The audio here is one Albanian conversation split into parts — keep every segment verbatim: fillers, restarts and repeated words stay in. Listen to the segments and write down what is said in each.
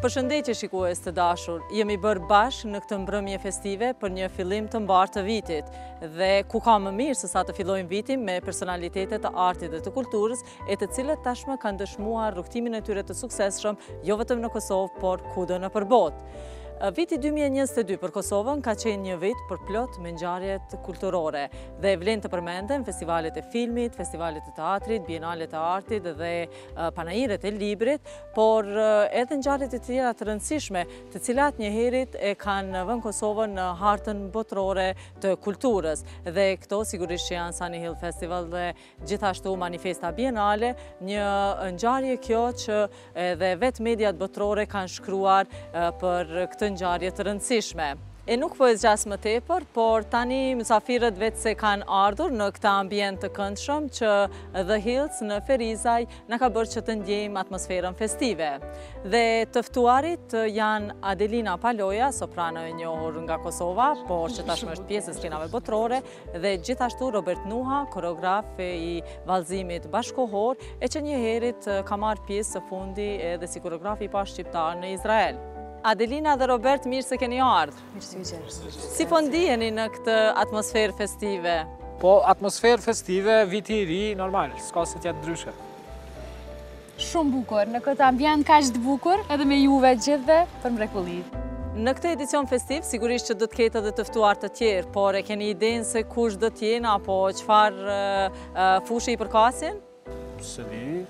Përshëndetje shikues të dashur, jemi bërë bashkë në këtë mbrëmje festive për një fillim të mbarë të vitit dhe ku ka më mirë se sa të fillojmë vitin me personalitetet të artit dhe të kulturës e të cilët tashmë kanë dëshmuar rrugtimin e tyre të suksesshëm jo vetëm në Kosovë, por kudo në përbotë. Viti dy mijë e njëzet e dy për Kosovën ka qenë një vit për plot me ngjarjet kulturore dhe vlen të përmenden festivalet e filmit, festivalet e teatrit, bienalet e artit dhe panajiret e librit, por edhe ngjarjet e tjera të rëndësishme, të cilat njëherët e kanë vënë Kosovën në hartën botërore të kulturës. Dhe këto sigurisht që janë Sunny Hill Festival dhe gjithashtu Manifesta Bienale, një ngjarje kjo që edhe vetë mediat botërore kanë shkruar për këtë ngjarje të rëndësishme. E nuk po e zgjas më tepër, por tani mysafirët vetë se kanë ardhur në këtë ambient të këndshëm që The Hills në Ferizaj na ka bërë që të ndjejmë atmosferën festive. Dhe të ftuarit janë Adelina Paloja, soprano e njohur nga Kosova, por që tashmë është pjesë e skenave botërore, dhe gjithashtu Robert Nuha, koreograf i vallëzimit bashkohor, e që njëherët ka marrë pjesë së fundi edhe si koreograf i parë shqiptar në Izrael. Adelina dhe Robert, mirë se keni ardhur. Mirë se vjen. Si po ndiheni në këtë atmosferë festive? Po, atmosferë festive, viti i ri, normal, s'ka se tjetë ndryshe. Shumë bukur, në këtë ambient kaq të bukur, edhe me juve gjithve për mrekulli. Në këtë edicion festiv, sigurisht që do të ketë edhe të ftuar të tjerë, por e keni idenë se kush do të jenë apo çfarë uh, fushë i përkasin? Se di,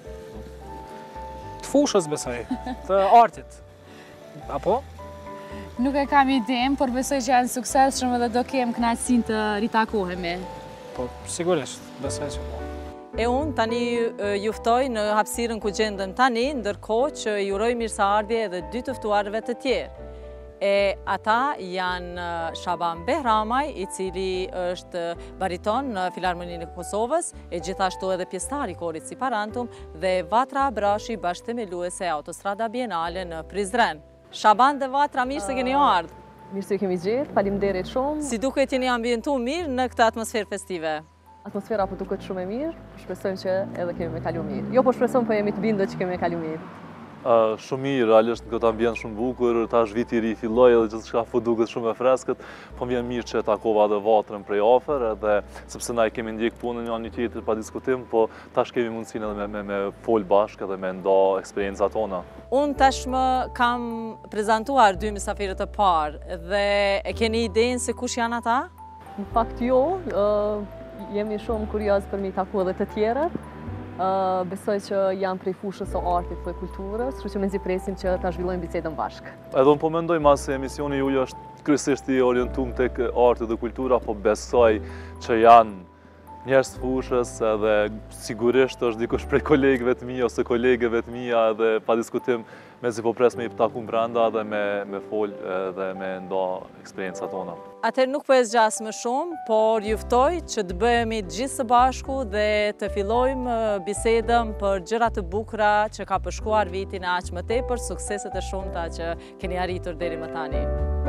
të fushës besoj, të artit. Apo? Nuk e kam idenë, por besoj që janë suksesshëm dhe do kem kënaqësinë të ritakohemi. Po, sigurisht, besoj që po. E unë tani ju ftoj në hapësirën ku gjendem tani, ndërkohë që ju uroj mirëseardhje edhe dy të ftuarëve të tjerë. E ata janë Shaban Behramaj, i cili është bariton në Filharmoninë e Kosovës, e gjithashtu edhe pjesëtar i korit Siparantum, dhe Vatra Abrashi, bashkëthemeluese e Autostrada Bienale në Prizren. Shaban dhe Vatra, mirë se keni ardhur. Mirë se ju kemi gjetur, faleminderit shumë. Si duket jeni ambientuar mirë në këtë atmosferë festive? Atmosfera po duket shumë e mirë, shpresojmë që edhe kemi me kalu mirë. Jo, po shpresojmë po jemi të bindur që kemi me kalu mirë. Uh, shumë mirë, realisht në këtë ambient shumë bukur, tash viti i ri filloi edhe gjithçka po duket shumë e freskët, po vjen mirë që takova edhe Vatrën prej afër, edhe sepse na i kemi ndjek punën njëri tjetrit pa diskutim, po tash kemi mundësinë edhe me, me, me fol bashkë edhe me nda eksperiencat tona. Unë tashmë kam prezantuar dy mysafirët të parë dhe e keni idenë se kush janë ata? Në fakt jo, uh, jemi shumë kurioz për mi taku edhe të tjerët. Uh, besoj që janë prej fushës së artit dhe kulturës, kështu që mezi presim që ta zhvillojmë bisedën bashkë. Edhe unë po mendoj mas se emisioni juaj është kryesisht i orientuar tek arti dhe kultura, po besoj që janë njerëz të fushës edhe sigurisht është dikush prej kolegëve të mi ose kolegeve të mia edhe pa diskutim mezi po pres me i taku brenda dhe me, me fol dhe me nda eksperiencat tona. Atëherë nuk po e zgjas më shumë, por ju ftoj që të bëhemi të gjithë së bashku dhe të fillojmë bisedën për gjëra të bukura që ka përshkuar vitin aq më tepër, sukseset e shumta që keni arritur deri më tani.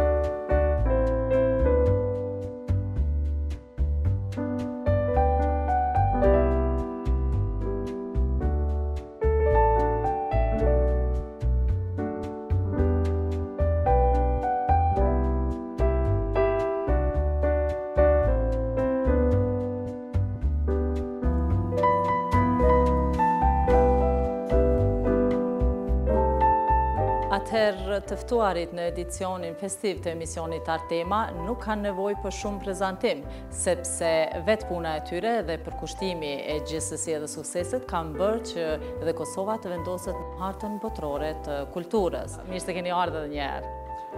Atëherë të ftuarit në edicionin festiv të emisionit Artema nuk kanë nevojë për shumë prezantim, sepse vetë puna e tyre dhe përkushtimi e gjithsesi edhe sukseset kanë bërë që edhe Kosova të vendoset në hartën botërore të kulturës. Mirë se keni ardhur edhe një herë.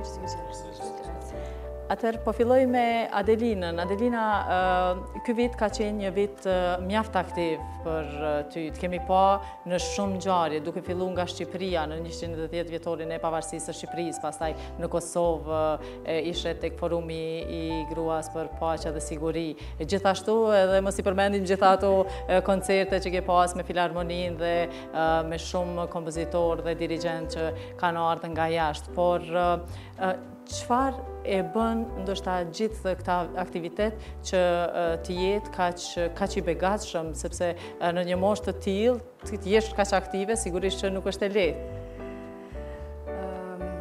Atëherë po filloj me Adelinën. Adelina, uh, ky vit ka qenë një vit uh, mjaft aktiv për uh, ty. Të kemi pa në shumë ngjarje, duke filluar nga Shqipëria në njëqind e dhjetë vjetorin e pavarësisë së Shqipërisë, pastaj në Kosovë uh, ishe tek forumi i gruas për paqe dhe siguri. E gjithashtu edhe mos i përmendim gjitha ato uh, koncerte që ke pas me Filharmoninë dhe uh, me shumë kompozitor dhe dirigent që kanë ardhur nga jashtë, por uh, uh, çfarë e bën ndoshta gjithë këta aktivitet që të jetë kaq kaq i begatshëm, sepse në një moshë të tillë të jesh kaq aktive, sigurisht që nuk është e lehtë. Uh,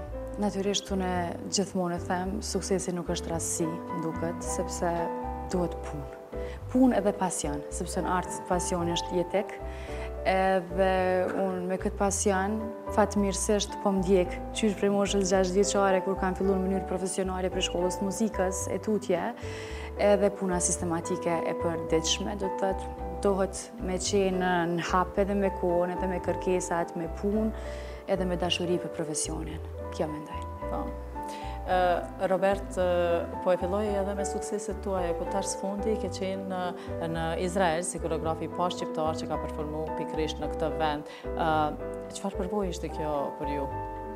Natyrisht unë gjithmonë e them, suksesi nuk është rastësi, më duket, sepse duhet punë. Punë edhe pasion, sepse në art pasioni është jetek. Edhe unë me këtë pasion, fatmirësisht po m'djek, qysh prej moshës gjashtë vjeçare, kur kam filluar në mënyrë profesionale për shkollës të muzikës, e tutje, edhe puna sistematike e përditshme, do të thotë, dohet me qenë në hap edhe me kohën, edhe me kërkesat, me punë, edhe me dashuri për profesionin. Kjo mendoj. Po. Robert, po e filloj edhe me sukseset tuaja, ku tash sfundi ke qenë në Izrael si koreografi pa shqiptar që ka performu pikërisht në këtë vend. Çfarë përvojë ishte kjo për ju?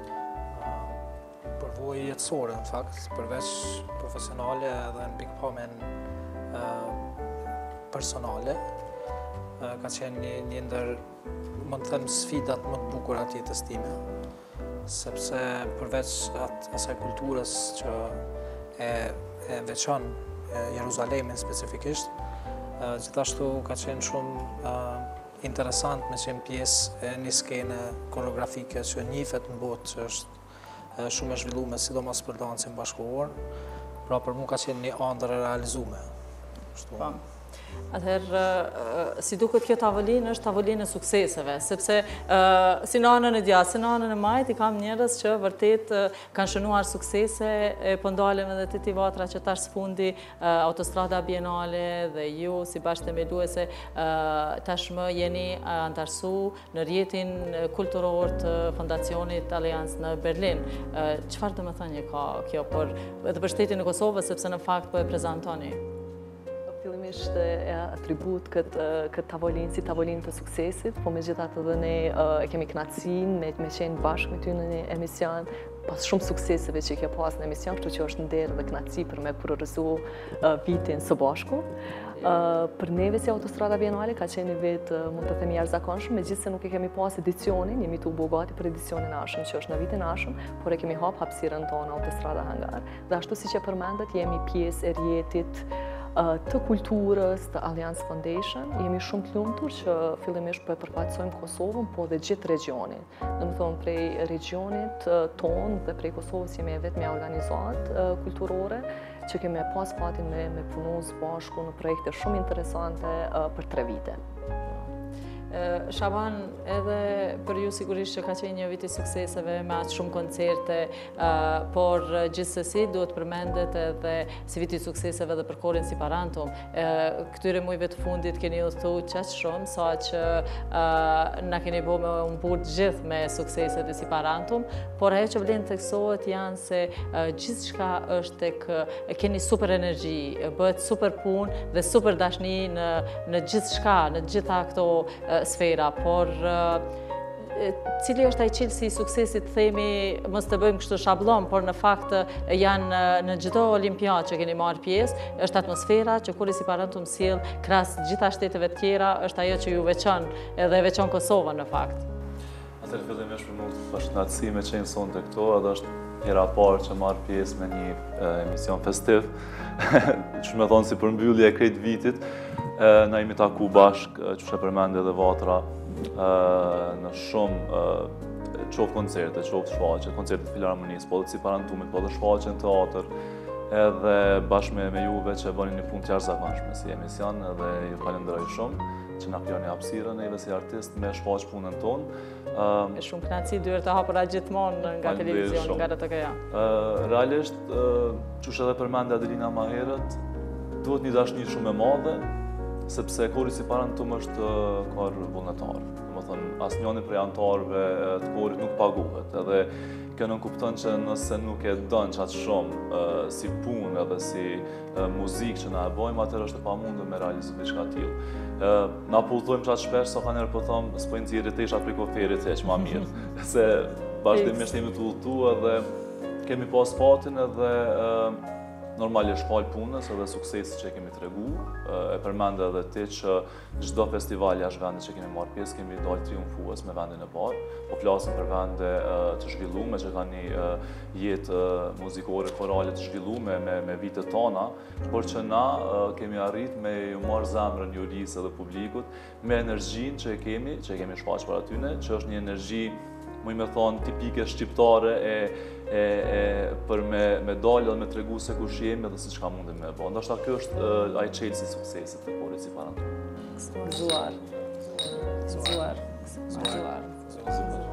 Përvojë jetësore, në fakt, përveç profesionale edhe në pikpamjen personale. Ka qenë një ndër, më të them, sfidat më të bukura të jetës time. Sepse përveç asaj kulturës që e veçon Jeruzalemin specifikisht, gjithashtu ka qenë shumë interesant me qenë pjesë e një skene koreografike që njifet në botë, që është shumë e zhvillume, sidomos për dancin bashkëkohor, pra për mu ka qenë një ëndër e realizume. Atëherë, si duket kjo tavolinë, është tavolinë e sukseseve, sepse si në anën e djathtë, si në anën e majt, i kam njerëz që vërtet kanë shënuar suksese, po ndalem edhe të tivatra që tash sfundi Autostrada Bienale dhe ju, si bashkëthemeluese, tashmë jeni antarësu në rjetin kulturor të Fondacionit Alliancë në Berlin. Çfarë do të thënie ka kjo për edhe për shtetin e Kosovës, sepse në fakt po e prezantoni? Fillimisht e atribut këtë tavolinë si tavolinë të suksesit, po me gjithatë edhe ne e kemi kënaqësinë me qenë bashkë me ty në një emision, pas shumë sukseseve që ke pas në emision, kështu që është nder dhe kënaqësi për me kurorizu vitin së bashku. Për neve si Autostrada Bienale ka qenë një vit, mund të themi, jashtëzakonshëm, megjithëse nuk e kemi pas edicionin, jemi tu bogati për edicionin ashëm, që është në vitin ashëm, por e kemi hap hapësirën tonë Autostrada Hangar. Dhe ashtu si që përmendet, jemi pjesë e rjetit të kulturës, të Alliance Foundation. Jemi shumë të lumtur që fillimisht po e përfaqësojmë Kosovën, po dhe gjithë regionin. Dhe më thonë, prej regionit tonë dhe prej Kosovës jemi vetëm një organizat kulturore që kemi pas fatin me, me punu së bashku në projekte shumë interesante për tre vite. Shaban, edhe për ju sigurisht që ka qenë një vit i sukseseve me aq shumë koncerte, por gjithsesi duhet përmendet edhe si vit i sukseseve dhe për korin si Parantum. Këtyre muajve të fundit keni udhëtu qaq shumë, sa që na keni bo me umbur gjithë me sukseset e si Parantum, por ajo që vlen të teksohet janë se gjithçka është tek keni super energji, bëhet super punë dhe super dashni në në gjithçka, në gjitha këto sfera, por cili është ai çelësi i suksesit, themi, mos të bëjmë kështu shablon, por në fakt janë në çdo olimpiadë që keni marrë pjesë, është atmosfera që kur si Parantum sjell krahas gjitha shteteve të tjera, është ajo që ju veçon edhe e veçon Kosovën në fakt. Atëherë fillimisht për mua është kënaqësi me qenë sonte këto, edhe është hera e parë që marr pjesë me një emision festiv, që me thonë si përmbyllje e krejt vitit. Na jemi taku bashkë, që shë përmende dhe vatra, në shumë qoftë koncerte, qoftë shfaqe, koncertet filharmonisë, po dhe si Parantumit, po dhe shfaqe në teatr, edhe bashkë me juve që bëni një punë të jashtëzakonshme si emision, edhe ju falenderoj shumë që na krijoni hapësirën neve si artist me shfaq punën tonë. E shumë kënaqësi dyer të hapura gjithmonë nga televizion, nga R T K-ja. Realisht, çush edhe përmende Adelina më herët, duhet një dashni shumë e madhe, sepse kori si Parantum është kor vullnetar. Domethënë, asnjëri prej anëtarëve të korit nuk paguhet, edhe kjo nuk kupton që nëse nuk e don çat shumë si punë edhe si muzikë që na e bëjmë, atëherë është e pamundur me realizuar diçka të tillë. Na pulltojmë çat shpesh, sa kanë po them, s'po nxjerrë tesha prej koferit hiç më mirë, se vazhdimisht jemi të udhëtuar dhe kemi pas fatin edhe normalisht fal punës edhe suksesit që kemi tregu, e përmende edhe ti që çdo festival jashtë vendit që kemi marrë pjesë, kemi dalë triumfues me vendin e parë, po flasim për vende të zhvilluara që kanë një jetë muzikore korale të zhvilluara me me vitet tona, por që na kemi arrit me ju marrë zemrën jurisë edhe publikut me energjinë që e kemi, që e kemi shfaqur para tyne, që është një energji më me thonë, tipike shqiptare e, e, e, për me, me dalë dhe me tregu se kush jemi dhe se çka mundem me bo. Ndoshta kjo është uh, ai çelësi i suksesit të Polici para tu. Gëzuar. Gëzuar. Gëzuar. Gëzuar.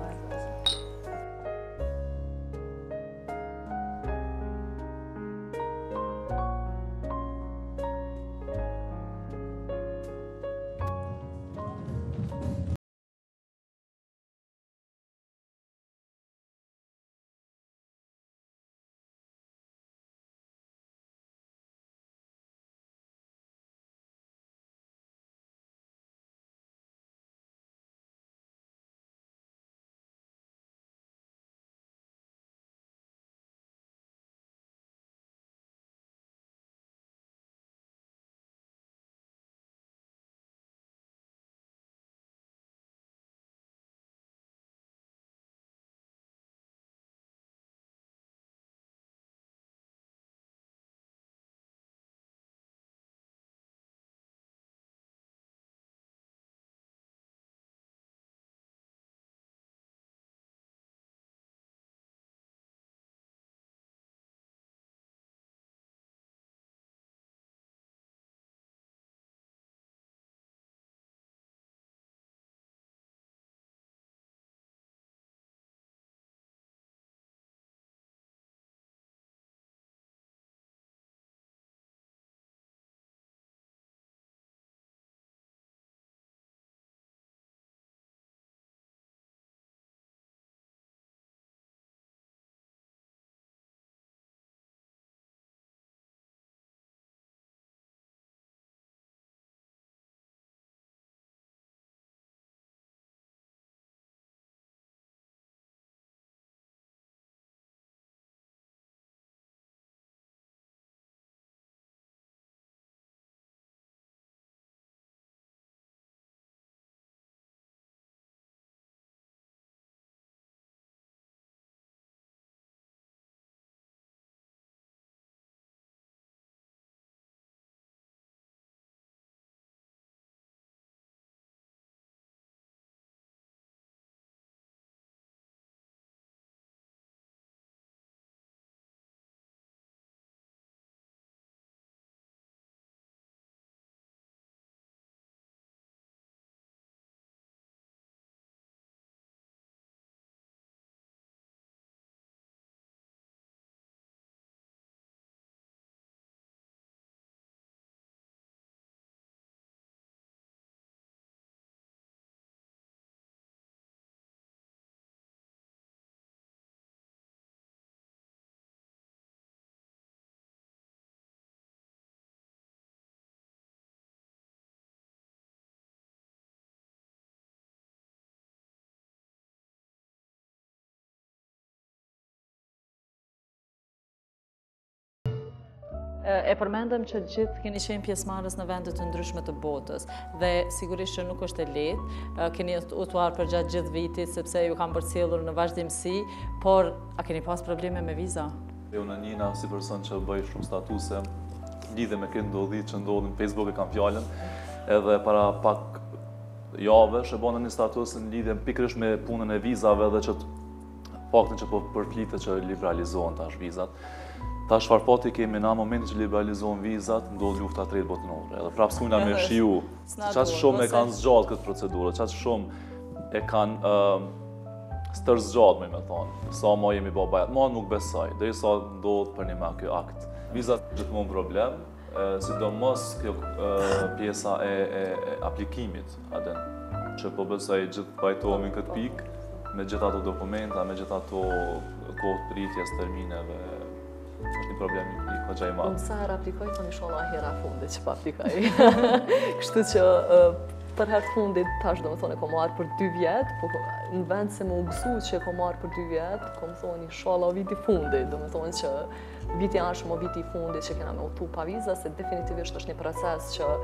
E përmendëm që gjithë keni qenë pjesëmarrës në vende të ndryshme të botës dhe sigurisht që nuk është e lehtë, keni utuar për gjatë gjithë vitit sepse ju kam përcjellur në vazhdimsi, por a keni pas probleme me viza? Unë Nina, si person që bëj shumë statuse, lidhe me këtë ndodhi që ndodhin në Facebook e kam fjallën, edhe para pak javësh e bëna një status në lidhje pikërisht me punën e vizave dhe që paktën që po përflitet që liberalizohen tash vizat. Ta shfarpati kemi na momentin që liberalizohen vizat, ndodh lufta e tretë botërore. Edhe prapë s'mujna me shiu, çaq shumë e kanë zgjallë këtë procedurë, çaq shumë e kanë uh, stërzgjatë, më thonë. Sa më jemi bë bajat, më nuk besoj, derisa ndodh për një me ky akt. Vizat gjithmonë problem, uh, sidomos kjo uh, pjesa e, e, e aplikimit, atë që po besoj gjithë pajtohemi në këtë pikë, me gjithë ato dokumenta, me gjithë ato kohë pritjes, termineve. është një problem i këgja i madhë. Unë sa herë aplikoj, të një shola hera fundit që pa aplikoj. Kështu që për herë fundit, tash do më thonë, e ko marrë për dy vjetë, po në vend se më gësu që e ko marrë për dy vjetë, ko më thonë një shola o viti fundit, do më thonë që viti ashëm o viti fundit që kena me utu pa viza, se definitivisht është një proces që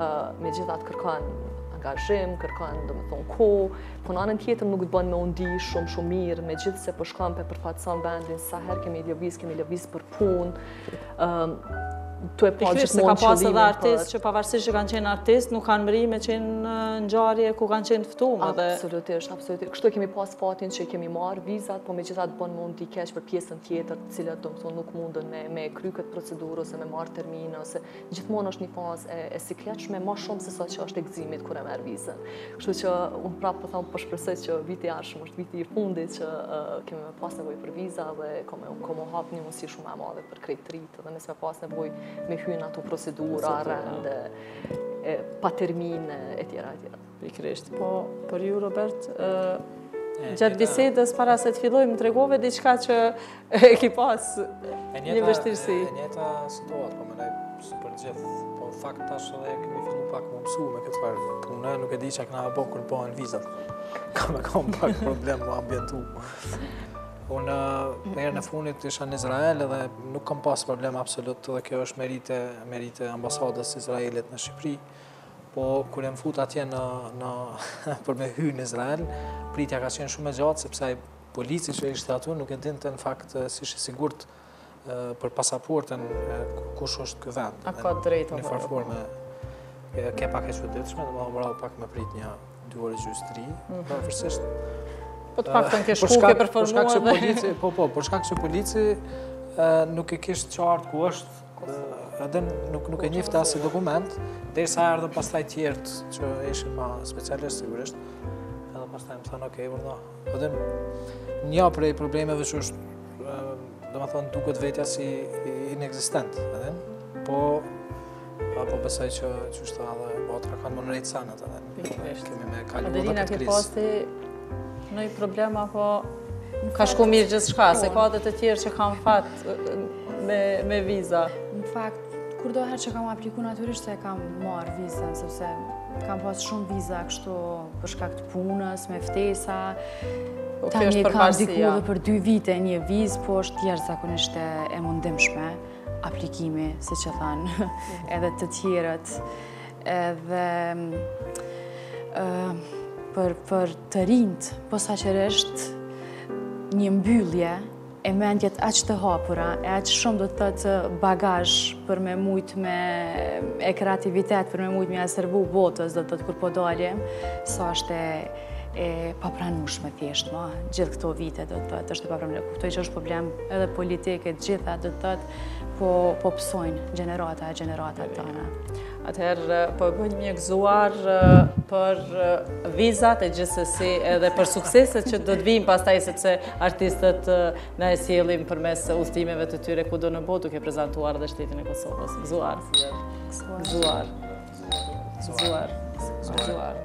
me gjithat kërkan angazhim, kërkan, do me thonë, ko, po në anën tjetër nuk të bënë me undi shumë shumë mirë, me gjithë se për shkampe për fatësan vendin, sa herë kemi lëviz, kemi lëviz për punë. tu e pa Pikërisht se gjithmonë ka pas edhe qëllimin artistë për- që pavarësisht që kanë qenë artistë, nuk kanë mri me qenë në ngjarje ku kanë qenë të ftuar dhe Absolutisht, absolutisht. Kështu e kemi pas fatin që kemi marrë vizat, po megjithatë bën mund t'i keq për pjesën tjetër, të cilat do të thonë nuk mundën me me kry këtë procedurë ose me marrë termin ose gjithmonë është një fazë e, e sikletshme më shumë se sa që është e gëzimit kur e merr vizën. Kështu që unë prapë po them po shpresoj që viti i ardhshëm është viti i fundit që uh, kemi me pas nevojë për viza dhe komo komo hap një mundësi shumë e madhe për krejt të rit dhe nëse me pas nevojë me hyn ato procedura, rende, e, pa termine e tjera e tjera. pikërisht. Po për ju Robert, ë gjatë bisedës para se të fillojmë më tregove diçka që e ki pas një vështirësi. E njëjta situatë, po mendoj si për gjithë, po në fakt tash edhe kemi filluar pak më mësu me këtë farë punë, nuk e di çka kena bë kur bëhen vizat. Kam kam pak problem me ambientu. Unë herën e fundit isha në Izrael edhe nuk kam pas problem absolut dhe kjo është merite, merite ambasadës Izraelit në Shqipëri. Po kur e më fut atje në, në për me hy në Izrael, pritja ka qenë shumë e gjatë sepse ai polici që ishte atu nuk e dinte në fakt si ishte sigurt për pasaportën kush është ky vend. A ka drejt në farë forme ke pak e çuditshme, domethënë pak më prit një dy orë gjysmë tri, pavarësisht Po të paktën ke shku ke përformuar dhe... polici, po, po, për shkak që polici nuk e kishte qartë ku është, edhe nuk, nuk e njifte as si dokument, derisa erdhën pastaj tjerët që ishin ma specialistë sigurisht, edhe pastaj më thonë, okay, vërda. Edhe një prej problemeve që është, domethënë duket vetja si inexistent, edhe, po apo besoj që që është edhe botra kanë më nërejtë sanët, edhe kemi me kalu dhe këtë krizë. Në i problem, apo ka shku mirë gjithë shka, se ka dhe të tjerë që kam fat me, me viza. Në fakt, kur do herë që kam apliku natyrisht se kam marrë vizën, sepse kam pas shumë viza kështu për shkak të punës, me ftesa. Tani kam diku dhe për dy vite një vizë, po është jashtëzakonisht e mundimshme aplikimi, si që thanë, edhe të tjerët. Edhe... Uh, Për, për të rinjt, posaçërisht një mbyllje e mendjet aq të hapura, e aq shumë do të thotë bagazh për me mujt me e kreativitet, për me mujt me aservu botës, do të thotë kur po dalim, sa është e, e papranueshme thjesht, ma, gjithë këto vite do të thotë, është e papranueshme. Kuptoj që është problem edhe politike, gjitha do të thotë, po, po pësojnë gjenerata e gjenerata tona. Atëherë, po e bëjmë një gëzuar për vizat e gjithsesi edhe për sukseset që do të vijnë pastaj sepse artistët na e sjellin përmes udhëtimeve të tyre kudo në botë duke prezantuar edhe shtetin e Kosovës. Gëzuar. Gëzuar. Gëzuar. Gëzuar.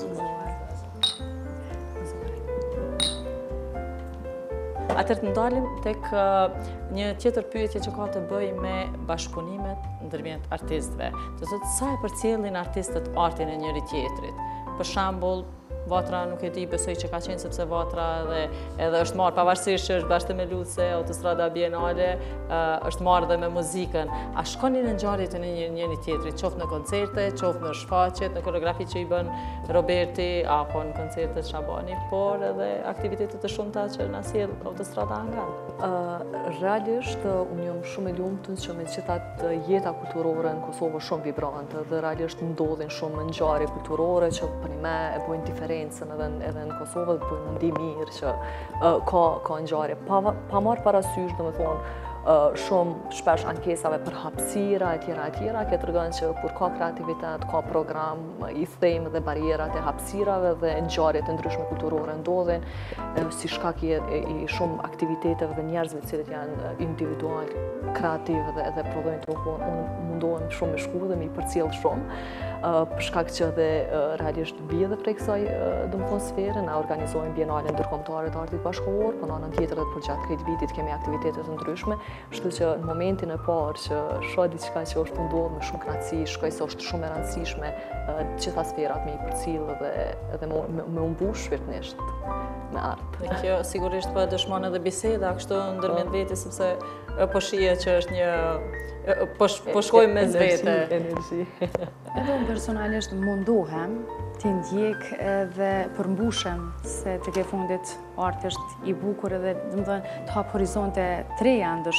Atëherë të ndalim tek një tjetër pyetje që ka të bëjë me bashkëpunimet ndërmjet artistëve. Do të thotë sa e përcjellin artistët artin e njëri tjetrit. Për shembull, Vatra nuk e di, besoj që ka qenë sepse Vatra edhe, edhe është marrë, pavarësisht që është bashkë me lutse, autostrada bienale, uh, është marrë dhe me muzikën. A shkonin në ngjarjet e një, njëri tjetrit, qoftë në koncerte, qoftë në shfaqjet, në koreografi që i bën Roberti, apo në koncertet Shabani, por edhe aktivitetet të shumta që na sjell autostrada nga. Uh, realisht, uh, unë jam shumë e lumtur që me gjithat jeta kulturore në Kosovë shumë vibrante dhe realisht ndodhin shumë ngjarje kulturore që për me e bojnë diferencën edhe, edhe në Kosovë dhe bojnë ndi mirë që uh, ka, ka ngjarje. Pa, pa marrë parasysh, do me thonë, Uh, shumë shpesh ankesave për hapësira e tjera e tjera, ke tregon që kur ka kreativitet, ka program, i thejmë dhe barierat e hapësirave dhe ngjarjet e ndryshme kulturore ndodhin, uh, si shkak i, i shumë aktiviteteve dhe njerëzve të cilët janë individual, kreativ dhe, dhe prodhojnë të unë mundohem shumë me shku dhe me i përcjell shumë, uh, për shkak që dhe uh, realisht bie dhe prej kësaj uh, domethënë sfere, na organizojmë bienale ndërkombëtare të artit bashkëkohor, po në anën tjetër edhe për gjatë këtij vitit kemi aktivitete të ndryshme. Kështu që në momentin e parë që shoh diçka që është ndodhur me shumë kënaqësi, shkoj se është shumë e rëndësishme të gjitha sferat me i përcjell dhe edhe me, me, me umbush shpirtnisht me art. Kjo sigurisht po e dëshmon edhe biseda kështu ndërmjet vetes sepse po shihet që është një po, po shkojmë mes vete. Energji. Edhe unë personalisht mundohem t'i ndjek edhe përmbushem se të ke fundit arti është i bukur edhe të hap horizonte treja ndoshta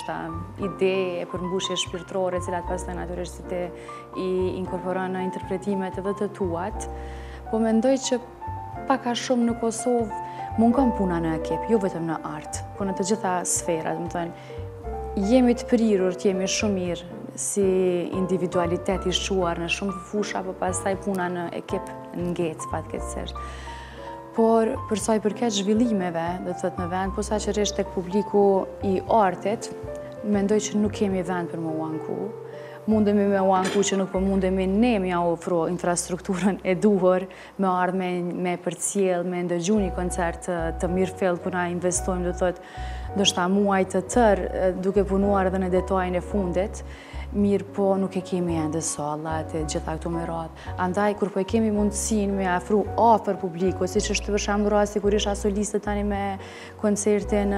ndoshta ide e përmbushje shpirtërore, cilat pastaj natyrisht ti i inkorporon në interpretimet edhe të tuat, po mendoj që pak a shumë në Kosovë mungon puna në ekip, jo vetëm në art, po në të gjitha sferat, më thënë, jemi të prirur, të jemi shumë mirë si individualitet i shquar në shumë fusha, po pastaj puna në ekip ngec, fatkeqësisht. Por për sa i përket zhvillimeve, do të thotë në vend, posaçërisht tek publiku i artit, mendoj që nuk kemi vend për më u anku. Mundemi me u anku që nuk po mundemi ne me ja ofru infrastrukturën e duhur, me ardhë me, me përcjell, me ndëgju një koncert të, të mirëfill, ku na investojmë, do të thotë, ndoshta muaj të tërë, duke punuar edhe në detajin e fundit, mirë po nuk e kemi ende sallat e gjitha këtu me radhë. Andaj, kur po e kemi mundësin me afru afër publiku, si që është për shembull rasti kur isha soliste tani me koncertin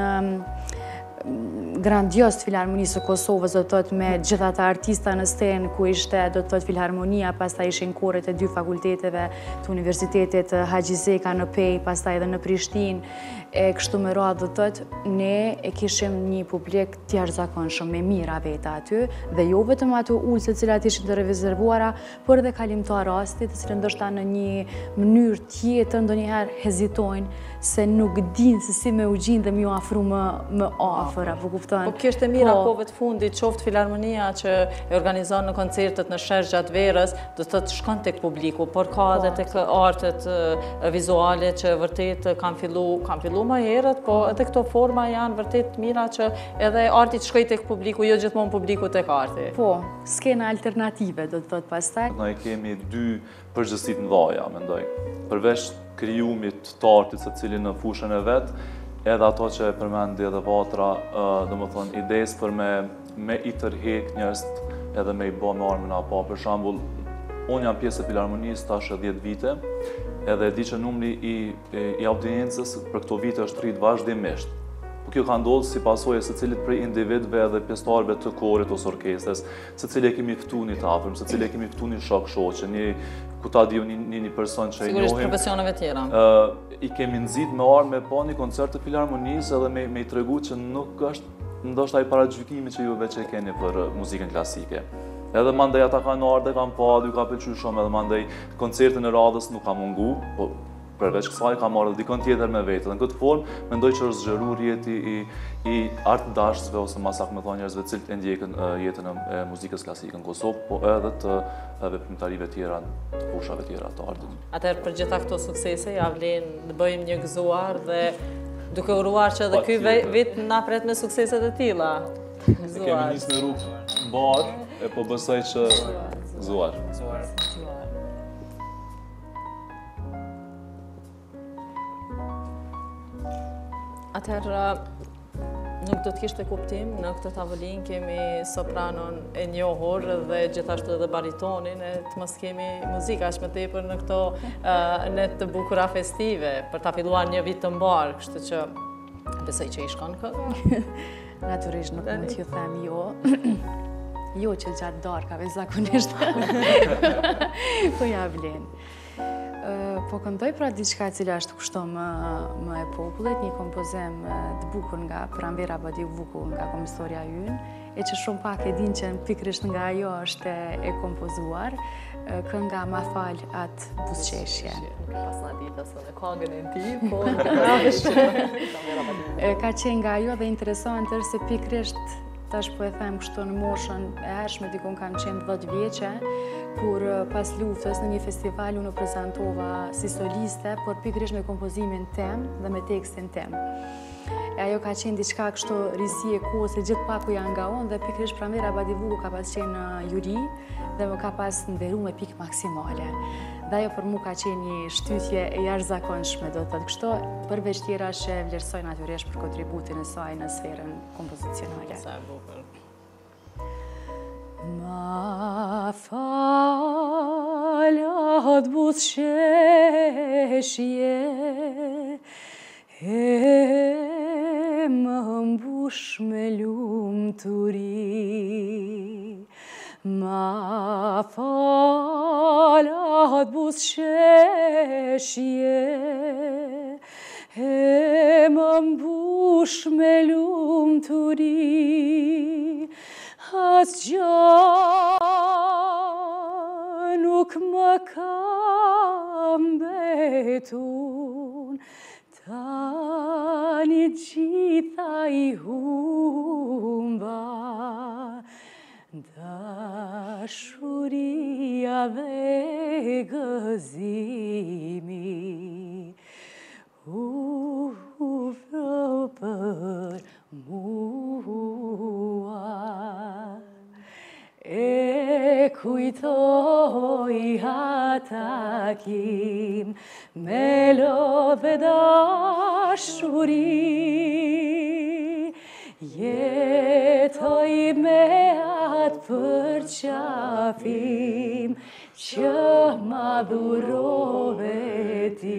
grandios të Filharmonisë së Kosovës, do të thotë me gjitha të artista në stenë, ku ishte do të thotë Filharmonia, pastaj ishin korët e dy fakulteteve të Universitetit Haxhi Zeka në Pej, pastaj edhe në Prishtinë, e kështu me radhë, do të thotë ne e kishim një publik të jashtëzakonshëm me mira veta aty, dhe jo vetëm ato ulse të cilat ishin të rezervuara, por edhe kalimtar rasti, të cilët ndoshta në një mënyrë tjetër ndonjëherë hezitojnë se nuk dinë se si me u gjinë dhe me ju afru më, më afër, apo kupton? Po kështë e mira kohëve të fundit, qoftë Filharmonia që e organizon në koncertet në Shesh gjatë verës, do të thotë shkon tek publiku, por ka edhe tek artet vizuale që vërtet kanë fillu, kanë fillu më herët, po edhe këto forma janë vërtet mira që edhe arti të shkoj tek publiku, jo gjithmonë publiku tek arti. Po, s'kena alternative, do të thotë pastaj. Ne kemi dy përgjësit në dhaja, mendoj. Përveç krijumit të artit se cili në fushën e vetë, edhe ato që e përmendi edhe Vatra, dhe më thonë, idejës për me, me i tërhek njerëz edhe me i bo me armën apo. Për shambull, unë jam pjesë e Filharmonisë tash e dhjetë vite, edhe di që numri i, i audiencës për këto vite është rritë vazhdimisht. Po kjo ka ndodhur si pasojë se cilit prej individëve dhe pjesëtarëve të korit ose orkestrës, se cili e kemi ftu një të afërm, se cili e kemi ftu një shok shoqë, një ku ta diu një, një, një person që i njohim. Sigurisht profesioneve tjera. Uh, I kemi nxit me armë me pa një koncert të Filharmonisë edhe me, me i tregu që nuk është ndoshta i paragjykimi që juve që e keni për muzikën klasike. Edhe mandej ata kanë ardhe, kanë pa, ju ka pëlqyer shumë, edhe mandej koncertin e radhës nuk ka mungu, po përveç kësaj ka marrë dikon tjetër me vetë. Në këtë formë, mendoj që është zgjeruar jeti i, i artdashësve ose masak me thonë njerëzve cilët e ndjekën jetën e muzikës klasike në Kosovë, po edhe të veprimtarive tjera, të fushave tjera të artit. Atëherë për gjitha këto suksese, ja vlen të bëjmë një gëzuar dhe duke uruar që edhe ky vit na pret me sukseset e tilla. E kemi nisë në rrugë mbar, e po besoj që gëzuar. Atëherë, nuk do të kishte kuptim, në këtë tavolinë kemi sopranon e njohur dhe gjithashtu edhe baritonin, e të mos kemi muzikë aq më tepër në këto në të bukura festive, për ta filluar një vit të mbar, kështu që besoj që i shkon këngë. Natyrisht nuk mund t'ju them jo. Jo që gjatë darkave zakonisht. Po ja vlen. Po këndoj pra diçka cila është kushton më, më e popullit, një kompozim të bukur nga Pranvera Badivuku, nga Komistoria Ynë, e që shumë pak e din që pikërisht nga ajo është e kompozuar, kënga Ma fal atë buzëqeshje. Nuk e pas na ditë asë në këngën e ti, po... Ka qenë nga ajo dhe interesante është se pikërisht tash po e them kështu në moshën e hershme, dikon kam qenë dhjetë vjeçe, kur pas luftës në një festival unë prezantova si soliste, por pikërisht me kompozimin tem dhe me tekstin tem. E ajo ka qenë diçka kështu risi e kohës, se gjithë paku janë nga unë, dhe pikërisht Pranvera Badivuku ka pas qenë juri dhe më ka pas nderu me pikë maksimale. Dhe ajo për mu ka qenë një shtytje e jashtëzakonshme, do të thotë kështu, përveç tjera që vlerësoj natyrisht për kontributin e saj në sferën kompozicionale. Sa e bukur. Ma fal atë buzëqeshje e më mbush me lumturi. Ma fal atë buzëqeshje e më mbush me lumturi, asgjë nuk më ka mbetun, tani gjitha i humba, dashuria dhe gëzimi u vro për mua. E kujtoj atakim me lodhe dashuri, jetoj me atë përqafim që ma dhurove ti.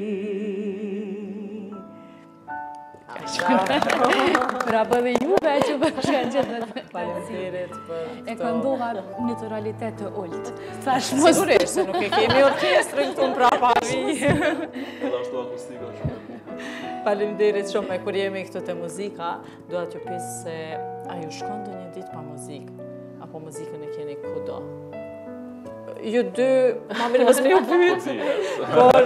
Bravo dhe juve që përshën gjithë dhe Faleminderit për e këndoha naturalitet të ullt. Sigurisht, se nuk e kemi orkestrën këtu në prapa vi. Edhe ashtu akustika shumë. Faleminderit shumë e kur jemi këtu të muzika, doa t'ju pisë se a ju shkon të një ditë pa muzikë, apo muzikën e keni kudo? Ju dy, ma mirë mos me ju pyet, por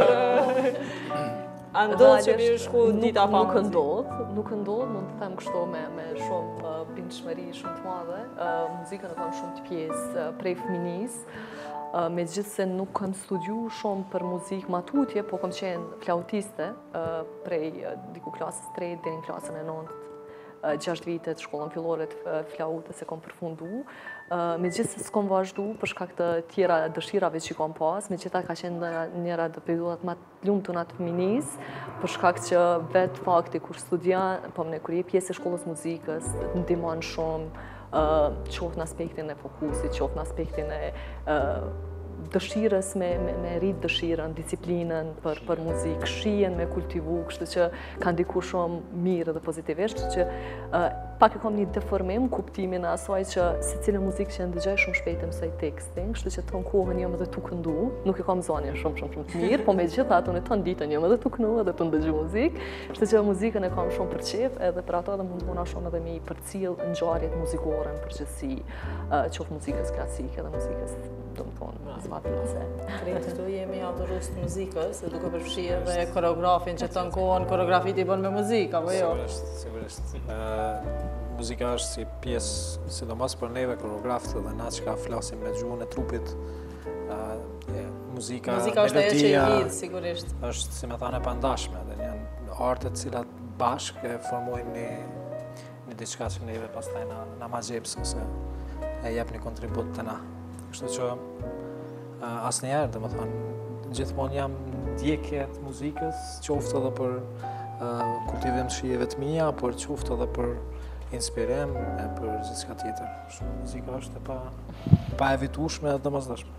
a ndodh që mi ju shku dita pa Nuk muzikë? ndodh, nuk ndodh, mund të them kështu me me shumë uh, bindshmëri shumë të madhe. Uh, muzikën e kam shumë të pjesë uh, prej fëminis. Uh, me gjithë se nuk kam studiu shumë për muzikë matutje, po kam qenë flautiste uh, prej uh, diku klasës tre deri në klasën e nëntë. gjashtë vitet shkollën fillore të flautës e kom përfundu. Me gjithë se s'kom vazhdu për shkak të tjera dëshirave që kom pas, me gjitha ka qenë njëra dë periodat ma të lumë të natë feminis, për shkak që vetë fakti kur studian, po më ne kur je pjesë e shkollës muzikës, ndihmon shumë, qoftë në aspektin e fokusit, qoftë në aspektin e dëshirës me, me, me rritë dëshirën, disiplinën për, për muzikë, shijen me kultivu, kështu që ka ndikur shumë mirë dhe pozitivisht, kështu që uh, pak e kom një deformim, kuptimin e asaj që se cilë muzikë që ndëgjoj shumë shpejt e mësoj tekstin, kështu që të në kohën jam edhe tu këndu, nuk e kam zonja shumë shumë shumë të mirë, po me gjitha ato në të në ditën jam edhe tu kënu edhe të ndëgju muzikë, kështu që muzikën e kam shumë për qef, edhe për ato edhe mund muna shumë edhe me i përcil në gjarjet muzikore në përgjithësi, uh, qoftë muzikës klasike dhe muzikës do më thonë, zbatë nëse. Krejtë këtu jemi adhurus të muzikës, duke përfshirë dhe koreografin që të në kohën koreografit i bën me muzikë, apo jo? Sigurisht, sigurisht. Muzika është si pjesë, sidomos për neve koreografët dhe na që ka flasim me gjuhën e trupit. Muzika, Muzika është ajo që i lidh, sigurisht. është, si me thane, e pandashme, dhe janë artet cilat bashkë e formojnë një, një diçka që neve pastaj na, na ma gjepsë, ose e jep një kontribut të na. Kështu që uh, asë njerë, dhe më thënë, gjithmonë jam ndjekje të muzikës, qoftë edhe për uh, kultivim të shijeve të mija, por qoftë edhe për inspirim e për gjithçka tjetër. Shumë muzika është e pa, pa evitueshme dhe domosdoshme.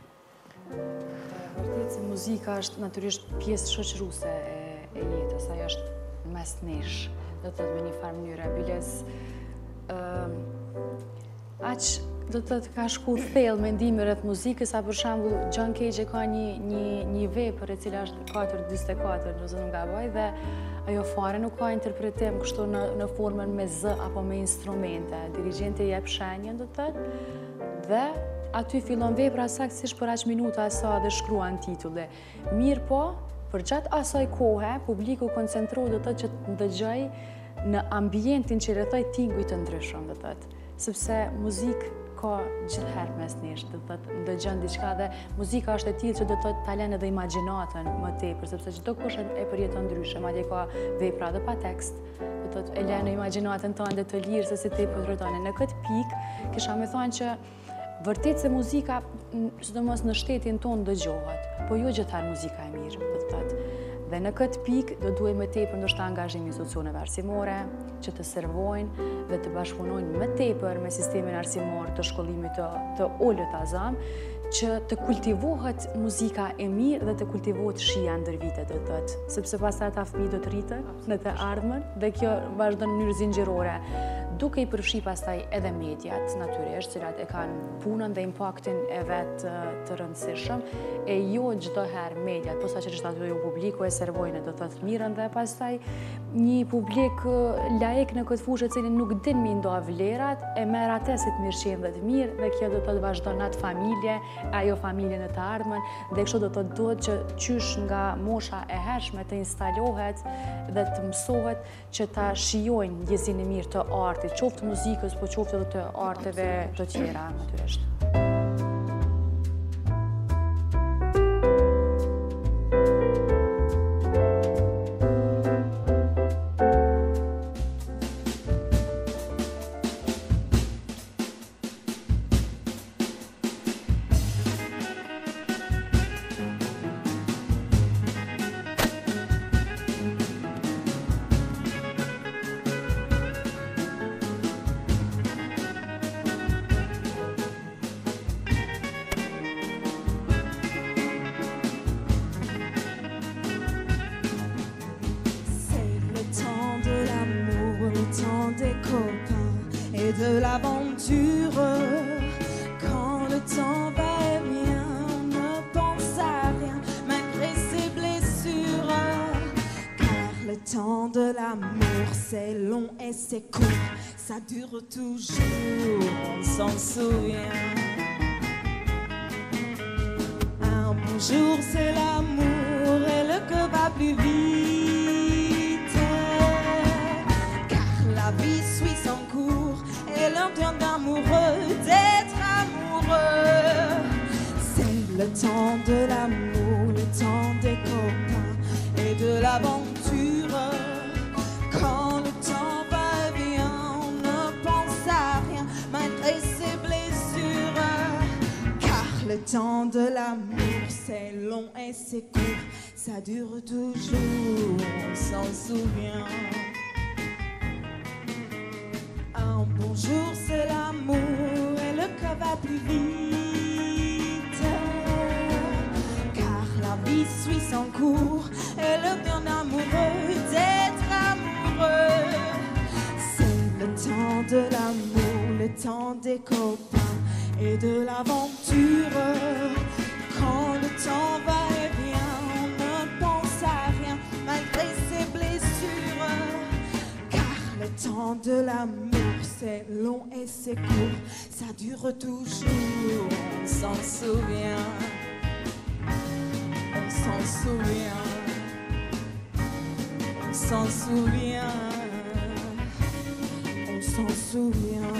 Vërtet se muzika është natyrisht pjesë shoqëruese e, e jetës, ajo është mes nesh, do të thotë me një farë mënyre, biles uh, aq do të të ka shku thellë mendimi rreth muzikës, sa për shembull John Cage ka një një një vepër e cila është katër dyzet e katër, nëse nuk gaboj, dhe ajo fare nuk ka interpretim kështu në në formën me zë apo me instrumente. Dirigjenti jep shenjën, do të thotë, dhe aty fillon vepra saktësisht për aq minuta sa dhe shkruan titulli. Mirë po, për gjatë asaj kohe, publiku koncentrohet do të thotë që të ndëgjoj në ambientin që rrethoj tinguj të ndryshëm, do të thotë, sepse muzikë ka gjithherë mes nesh, do të thotë ndëgjon diçka dhe muzika është e tillë që do të thotë ta lënë edhe imagjinatën më tepër, sepse çdo kush e përjeton ndryshe, madje ka vepra edhe pa tekst, do të thotë e lënë imagjinatën tënde të lirë se si ti po rrotonë. Në këtë pikë kisha më thënë që vërtet se muzika, sidomos në shtetin tonë dëgjohet, po jo gjithherë muzika e mirë, do të thotë. Dhe në këtë pikë do duhet më tepër ndoshta angazhimi institucioneve arsimore që të servojnë dhe të bashkëpunojnë më tepër me sistemin arsimor të shkollimit të, të ulët azam, që të kultivohet muzika e mirë dhe të kultivohet shija ndër vite, do të thotë, sepse pastaj ata fëmijë do të rritën në të ardhmen dhe kjo vazhdon në mënyrë zinxhirore. duke i përfshi pastaj edhe mediat natyrisht, cilat e kanë punën dhe impaktin e vetë të rëndësishëm, e jo çdo herë mediat, posaçërisht ato jo publiku e servojnë do të thotë mirën dhe pastaj një publik laik në këtë fushë i cili nuk din mi ndo vlerat, e merr atë si të mirëqenë dhe të mirë dhe kjo do të thotë vazhdon atë familje, ajo familje në të ardhmen dhe kështu do të duhet që qysh nga mosha e hershme të instalohet dhe të mësohet që ta shijojnë ndjesinë e mirë të artit, qoftë muzikës, po qoftë edhe të arteve të tjera, natyrisht. De l'aventure, quand le temps va et vient, on ne pense à rien malgré ses blessures, car le temps de l'amour c'est long et c'est court, ça dure toujours, on s'en souvient. Un bon jour c'est l'amour et le cœur va plus vite, car la vie suit son cours et l'ambiance d'amoureux, d'être amoureux. C'est le temps de l'amour, le temps des copains et de l'aventure. Quand le temps va et vient, on ne pense à rien malgré ses blessures. Car le temps de l'amour, c'est long et c'est court, ça dure toujours, on s'en souvient. Un bon jour c'est l'amour et le cœur va plus vite, car la vie suit son cours et le bien amoureux d'être amoureux. C'est le temps de l'amour, le temps des copains et de l'aventure. Quand le temps va et vient, on ne pense à rien malgré ses blessures, car le temps de l'amour c'est long et c'est court, ça dure toujours, on s'en souvient, on s'en souvient, on s'en souvient, on s'en souvient.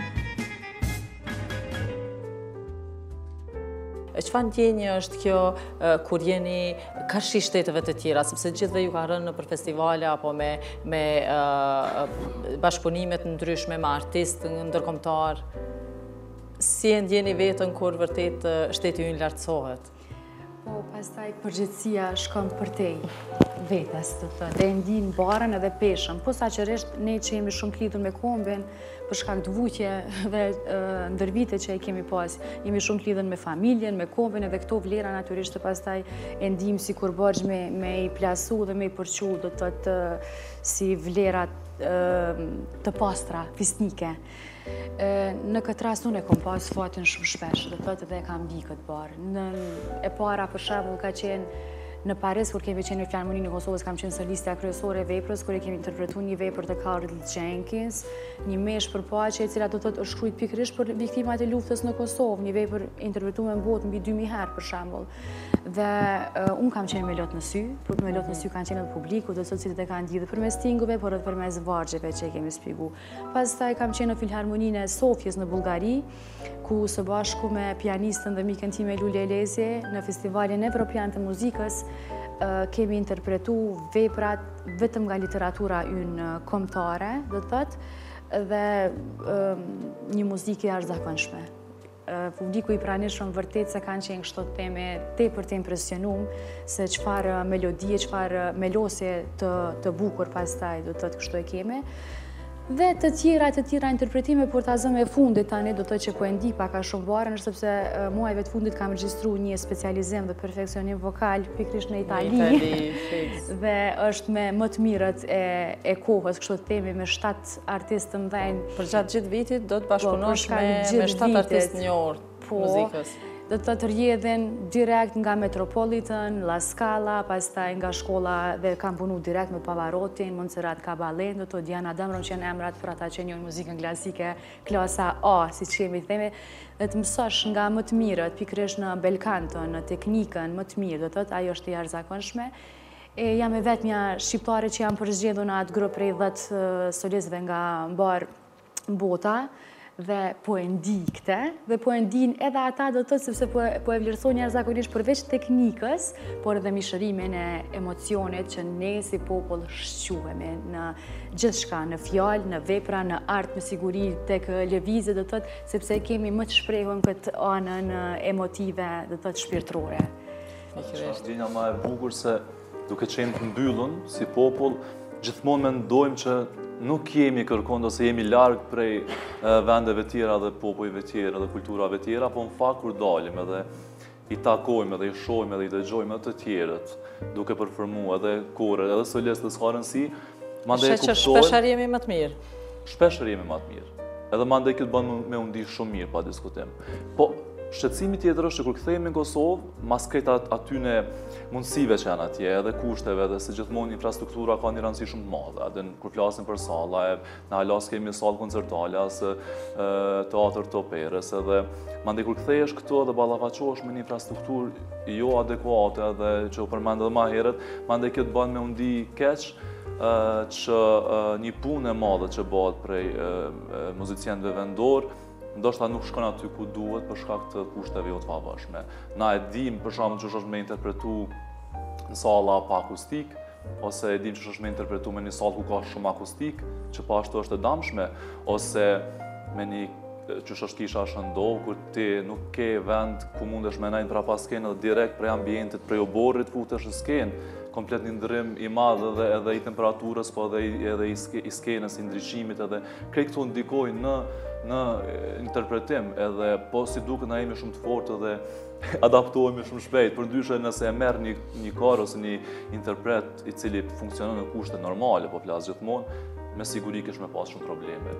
Çfarë ndjenje është kjo kur jeni karshi shteteve të tjera, sepse gjithve ju ka rënë për festivale apo me, me uh, bashkëpunimet ndryshme me artistë ndërkombëtar? Si e ndjeni vetën kur vërtet shteti ju lartësohet? Po, pastaj përgjithësia shkon për te vetes, të thënë, dhe ndin barën edhe peshën. Po saqërisht ne që jemi shumë lidhur me kombin, për shkak të vuqje dhe ndër vite që e kemi pas, jemi shumë lidhur me familjen, me kombin, edhe këto vlera natyrisht të pastaj e ndim si kur bërgj me, me i plasu dhe me i përqu, do të të si vlerat të pastra, fisnike. Në këtë rast unë e kom pas fatin shumë shpesh, do të thotë dhe e kam bi këtë barë. Në e para për shembull ka qenë në Paris, kur kemi qenë në Filharmoninë e Kosovës, kam qenë solistja kryesore e veprës, kur e kemi interpretuar një vepër të Carl Jenkins, një mesh për paqe, e cila do të thotë është shkruajtur pikërisht për viktimat e luftës në Kosovë, një vepër interpretuar në botë mbi dy mijë herë për shembull. Dhe uh, unë kam qenë me lot në sy, por me lot në sy kanë qenë edhe publiku, do të thotë cilët e kanë ndjedhur përmes tingëve, por edhe përmes vargjeve që e kemi shpjeguar. Pastaj kam qenë në Filharmoninë e Sofjes në Bullgari, ku së bashku me pianistën dhe mikën time Lule Elezje në Festivalin Evropian të Muzikës kemi interpretu veprat vetëm nga literatura ynë kombëtare, do të thotë, dhe një muzikë jashtëzakonshme. Publiku i pranishëm vërtet se kanë qenë kështu teme tepër të impresionum se çfarë melodie, çfarë melosje të, të bukur pastaj, do të thotë kështu e kemi. Dhe të tjera, të tjera interpretime, por ta zëmë e fundit tani do të që po e ndi pak a shumë varën, është sepse muajve të fundit kam regjistru një specializim dhe perfekcionim vokal pikrisht në Itali. Dhe është me më të mirët e kohës, kështu të themi me shtatë artistë të mëdhenj. Për gjatë gjithë vitit do të bashkëpunosh me shtatë artistë njohur muzikës. Do të të rjedhen direkt nga Metropolitan, La Scala, pastaj nga shkolla dhe kam punu direkt me Pavarotin, Montserrat Caballé, do të Diana Damron që janë emrat për ata që njohin muzikën klasike, klasa A, si që jemi themi, dhe të mësosh nga më të mirët, pikërisht në belkanto, në teknikën më të mirë, do të të ajo është e jashtëzakonshme. E jam e vetmja shqiptare që jam përzgjedhur në atë grup prej dhjetë solistëve nga mbar bota, dhe po e ndi këte, dhe po e ndin edhe ata do të sepse po e vlerësojnë jashtëzakonisht përveç teknikës, por edhe mishërimin e emocionit që ne si popull shquhemi në gjithçka, në fjalë, në vepra, në art, me siguri tek lëvizje do të thotë, sepse kemi më të shprehur këtë anën emotive do të thotë shpirtërore. Është gjëja më e bukur se duke qenë të mbyllur si popull, gjithmonë mendojmë që nuk jemi kërkon ose jemi larg prej vendeve tjera dhe popujve tjera dhe kulturave tjera, po në fakt kur dalim edhe i takojmë edhe i shohim edhe i dëgjojmë edhe të tjerët duke performuar edhe kore, edhe solistët s'ka rëndësi, mandej kuptohet. Që shpeshher jemi më të mirë. Shpeshher jemi më të mirë. Edhe mandej këtë bën me u ndi shumë mirë pa diskutim. Po shqetësimi tjetër është që kur kthehemi në Kosovë, mas këta atyne mundësive që janë atje, edhe kushteve, dhe se gjithmonë infrastruktura ka një rëndësi shumë të madhe. Edhe kur flasim për salla, në Alas kemi sallë koncertale, as teatr të operës, edhe mandej kur kthehesh këtu dhe ballafaqohesh me një infrastrukturë jo adekuate edhe që u përmend edhe më herët, mandej kjo të bën me u ndi keq që një punë e madhe që bëhet prej muzicianëve vendor ndoshta nuk shkon aty ku duhet për shkak të kushteve jo të pavarshme. Na e dim për shkakun që është me interpretu në salla pa akustik, ose e dim që është me interpretu me një sallë ku ka shumë akustik, që pa ashtu është e damshme, ose me një që është kisha shëndohë, kur ti nuk ke vend ku mundesh me najnë pra pas skenë dhe direkt prej ambientit, prej oborrit futesh në skenë, komplet një ndrym i madh edhe, edhe i temperaturës, po edhe, edhe i skenës, i ndryshimit, edhe krejt këtu ndikojnë në në interpretim, edhe po si duke na jemi shumë të fortë edhe adaptohemi shumë shpejt, përndryshe nëse e merr një, një kar ose një interpret i cili funksionon në kushte normale, po flas gjithmonë, me siguri kish me pas shumë probleme.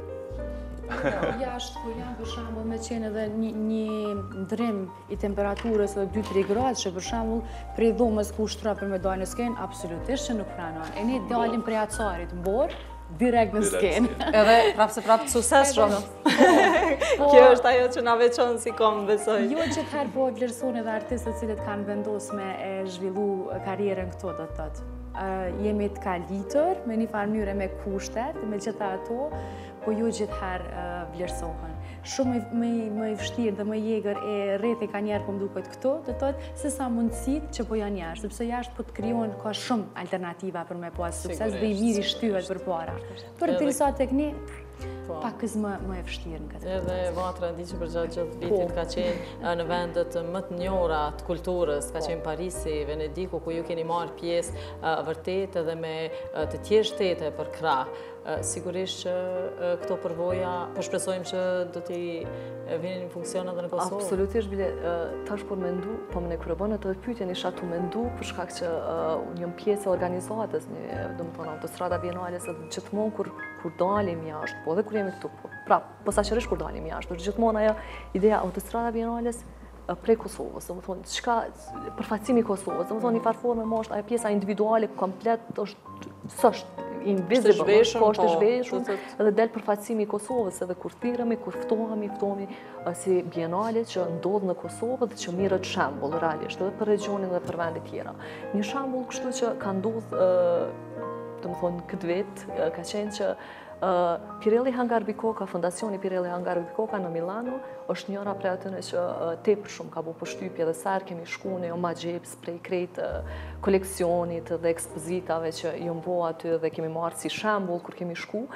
Jashtë, kur janë për shembull me qenë edhe një, një ndrim i temperaturës edhe dy tre gradë, që për shembull prej dhomës ku shtra për me dalë në skenë, absolutisht që nuk pranon. E ne dalim prej acarit mbor, direkt në skenë. Edhe prapë se prapë të sukses shumë. Kjo është ajo që na veçon si kom, besoj. Jo gjithherë po vlerëson edhe artistët cilët kanë vendosur me e zhvillu karrierën këto, do të thotë. Jemi të kalitur me një farë mënyrë me kushtet, me gjitha ato, po jo gjithherë vlerësohen. Shumë më i vështirë dhe më i egër e rrethi ka njerë po më duket këto, do të thotë, se sa mundësit që po janë jashtë, sepse jashtë po të krijohen ka shumë alternativa për me pas sukses dhe i miri shtyhet përpara. Për derisa tek ne pakës më e vështirë në këtë. Edhe Vatra ndi që për gjatë gjithë vitit ka qenë në vendet më të njohura të kulturës, ka qenë Parisi, Venediku, ku ju keni marrë pjesë vërtet edhe me të tjerë shtete për krah. Sigurisht që këto përvoja, po shpresojmë që do t'i vinin në funksion edhe në Kosovë. Absolutisht, bile, tash por mendu, po më ne kur e bën atë pyetjen isha tu mendu për shkak që unë jam pjesë e organizatës, domethënë autostrada bienales, gjithmonë kur kur dalim jashtë, po edhe kur jemi këtu, po pra, posaçërisht kur dalim jashtë, është gjithmonë ajo ideja autostrada bienales prej Kosovës, domethënë çka përfaqësimi i Kosovës, domethënë një farë forme më është ajo pjesa individuale komplet është s'është invisible, po është zhveshur, edhe del përfaqësimi i Kosovës, edhe kur thirremi, kur ftohemi, ftohemi si bienale që ndodh në Kosovë dhe që mirët shembull realisht edhe për regionin dhe për vende tjera. Një shembull kështu që ka ndodhur, domethënë këtë vit, ka qenë që Pirelli Hangar Bicocca, Fondacioni Pirelli Hangar Bicocca në Milano, është njëra prej atyre që tepër shumë ka bu përshtypje dhe sa herë kemi shku në omagjeps prej krejt koleksionit dhe ekspozitave që ju mbo aty dhe kemi marrë si shembull kur kemi shku.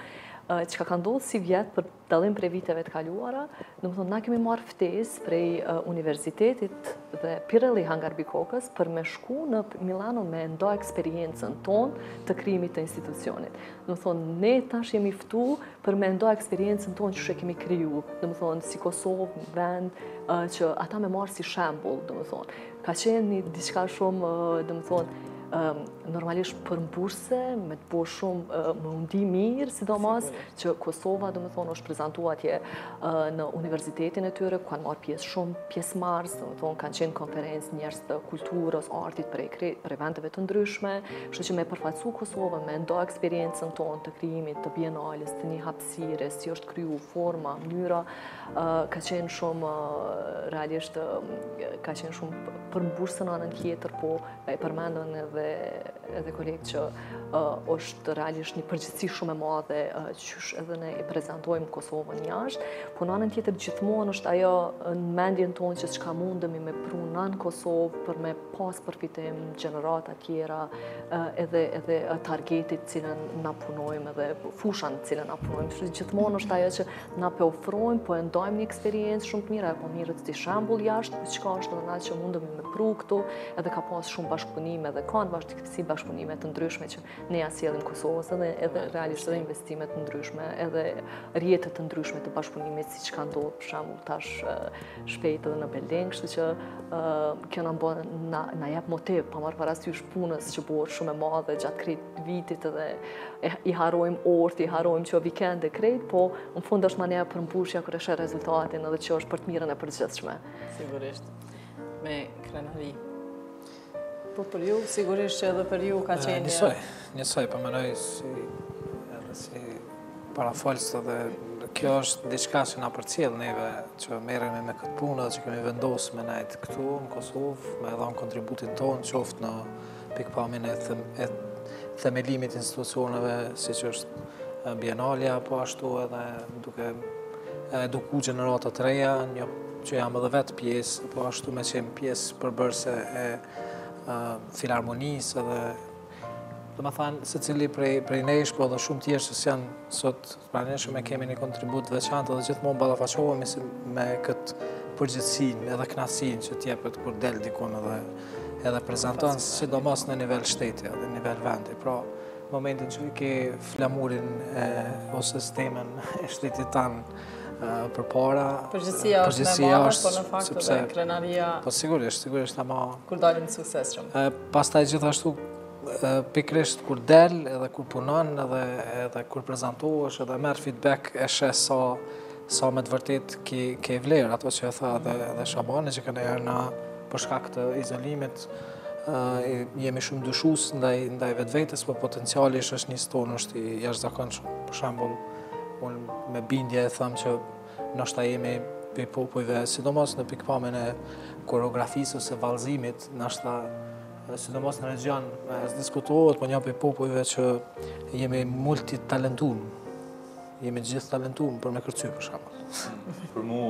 që ka ka ndodhë si vjetë për dallim prej viteve të kaluara, do të thonë na kemi marrë ftesë prej uh, universitetit dhe Pirelli Hangar Bicocas për me shku në Milano me ndo eksperiencën tonë të krijimit të institucionit. Do të thonë ne tash jemi ftu për me ndo eksperiencën tonë që kemi kriju, do të thonë si Kosovë, vend uh, që ata me marrë si shembull, do të thonë. Ka qenë një diçka shumë, uh, do të thonë, Um, normalisht për mburse, me të bo shumë uh, më undi mirë, sidomos që Kosova, do më thonë, është prezentua atje uh, në universitetin e tyre, ku kanë marrë pjesë shumë pjesë mars, do më thonë, kanë qenë konferencë njerëz të kulturës, artit prej, prej vendeve të ndryshme, kështu që me përfaqësu Kosovën, me ndo eksperiencën tonë të krijimit të bienales, të një hapësire, si është kriju forma, mënyra, uh, ka qenë shumë, uh, realisht, uh, ka qenë shumë për mbursën anën tjetër, po e përmendën edhe edhe kolegë që uh, është realisht një përgjithësi shumë e madhe uh, që edhe ne i prezentojmë Kosovën jashtë, po në anën tjetër gjithmonë është ajo në mendjen tonë që çka mundemi me pru në Kosovë për me pas përfitim gjenerata tjera uh, edhe, edhe targetit cilën na punojmë edhe fushan cilën na punojmë. Që gjithmonë është ajo që na pe ofrojmë, po e ndajmë një eksperiencë shumë të mirë, apo mirët si shembull jashtë, po çka është edhe na që mundemi me pru këtu, edhe ka pas shumë bashkëpunime edhe kanë si bashkëpunime të ndryshme që ne ja sjellim Kosovës edhe, edhe realisht edhe investimet të ndryshme, edhe rrjetet të ndryshme të bashkëpunimit, siç ka ndodhur për shembull tash uh, shpejt edhe në Berlin, kështu që uh, kjo na bën na, na jep motiv pa marrë parasysh punës që bëhet shumë e madhe gjatë krejt vitit edhe e, i harrojmë orët, i harrojmë që vikende krejt, po në fund është maneja për mbushja kur e sheh rezultatin edhe që është për të mirën e përgjithshme. Sigurisht. Me krenari. Po për ju, sigurisht që edhe për ju ka qenë... Njësoj, njësoj, për mënoj si, edhe si parafalës edhe kjo është diçka që na përcjell neve që merremi me këtë punë dhe që kemi vendosur me nejt këtu në Kosovë, me dhënë kontributin tonë, qoftë në pikpamjen e, them, e themelimit institucioneve, siç është Bienalja, po ashtu edhe duke eduku gjenerata të reja, një që jam edhe vetë pjesë, po ashtu me qenë pjesë përbërëse e Uh, filharmonisë edhe dhe më thanë se cili prej, prej nesh, po edhe shumë tjerë që janë sot praneshëm e kemi një kontribut veçantë edhe gjithmonë ballafaqohemi me këtë përgjithësinë edhe kënaqësinë që t'jepet kur del dikon edhe, edhe prezenton sidomos në nivel shteti edhe në nivel vendi. Pra, momentin që i ke flamurin e, ose stemen e shtetit tanë për para... Përgjithësia është me marrë, po në fakt edhe krenaria... Po sigurisht, sigurisht ama... Kur dalim suksesshëm. Pastaj gjithashtu, pikrisht kur del, edhe kur punon, edhe, edhe kur prezentohesh, edhe merr feedback e sheh sa, sa me të vërtet ke, ke vlerë, ato që e tha edhe, edhe Shabani, që kanë erë na për shkak të izolimit, uh, jemi shumë dyshues ndaj, ndaj vetvetes, po potenciali është një ston është i jashtëzakonshëm. Për shembull, unë me bindje e thëmë që nështë jemi për popujve, sidomos në pikpamjen e koreografisë ose vallëzimit, nështë sidomos në region, diskutohet, po një për popujve që jemi multitalentum, jemi gjithë talentum për me kërcy, për shembull. Për mu,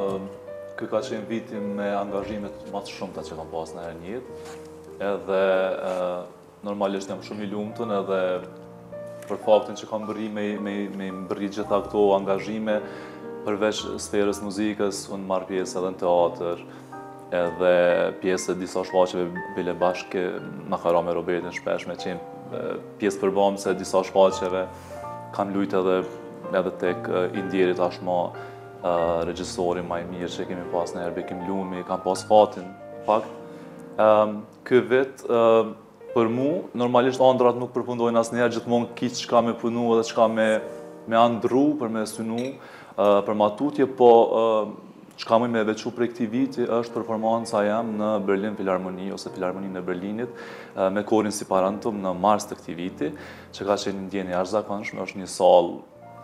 kë ka qenë viti me angazhimet më të shumta që kam pas në herë një jetë, edhe normalisht jam shumë i lumtur edhe për faktin që kam bërri me, me, me mbërri gjitha këto angazhime, përveç sferës muzikës, unë marrë pjesë edhe në teatr, edhe pjesë e disa shfaqeve bile bashkë, në ka ra me Robertin shpesh me qenë pjesë përbamëse e disa shfaqeve, kam lujtë edhe, edhe tek indjeri tashma, uh, regjisori ma i mirë që kemi pas në herë Bekim Lumi, kam pas fatin, fakt. Um, Ky vit, uh, për mu, normalisht andrat nuk përfundojnë asnjëherë, gjithmonë kiç çka me punu edhe çka me, me andru, për me synu, uh, për matutje, po uh, çka më me veçu për këtij viti është performanca jam në Berlin Filharmoni ose Filharmoninë e Berlinit uh, me korin si parantum në mars të këtij viti, që ka qenë një ndjenjë jashtëzakonshme, është një sallë